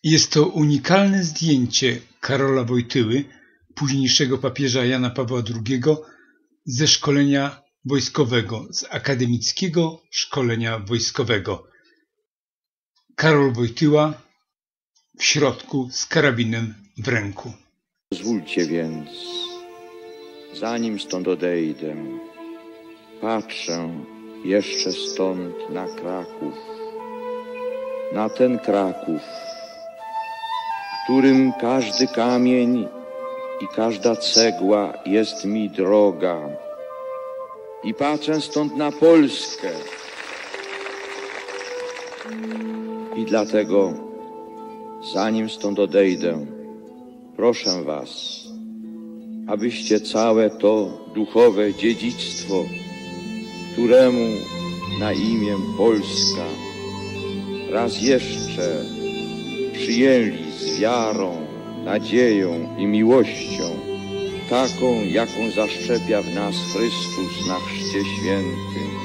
Jest to unikalne zdjęcie Karola Wojtyły, późniejszego papieża Jana Pawła II, ze szkolenia wojskowego, z akademickiego szkolenia wojskowego. Karol Wojtyła w środku z karabinem w ręku. Pozwólcie więc, zanim stąd odejdę, patrzę jeszcze stąd na Kraków, na ten Kraków, w którym każdy kamień i każda cegła jest mi droga. I patrzę stąd na Polskę. I dlatego, zanim stąd odejdę, proszę was, abyście całe to duchowe dziedzictwo, któremu na imię Polska, raz jeszcze przyjęli z wiarą, nadzieją i miłością, taką, jaką zaszczepia w nas Chrystus na Chrzcie Świętym.